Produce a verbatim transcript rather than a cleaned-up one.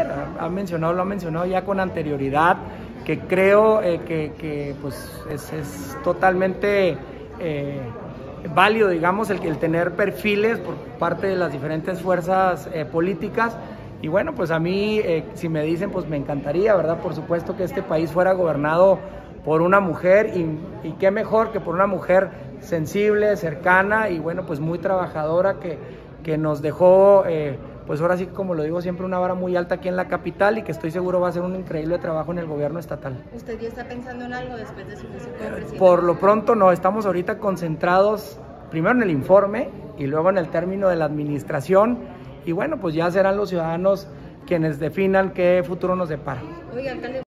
ayer, ha, ha mencionado, lo ha mencionado ya con anterioridad, que creo eh, que, que pues es, es totalmente eh, válido, digamos, el, el tener perfiles por parte de las diferentes fuerzas eh, políticas. Y bueno, pues a mí, eh, si me dicen, pues me encantaría, ¿verdad? Por supuesto que este país fuera gobernado por una mujer, y, y qué mejor que por una mujer sensible, cercana y bueno, pues muy trabajadora, que, que nos dejó, eh, pues ahora sí, como lo digo siempre, una vara muy alta aquí en la capital, y que estoy seguro va a ser un increíble trabajo en el gobierno estatal. ¿Usted ya está pensando en algo después de su juicio como presidente? Por lo pronto no, estamos ahorita concentrados primero en el informe y luego en el término de la administración. Y bueno, pues ya serán los ciudadanos quienes definan qué futuro nos depara. Oiga, alcalde.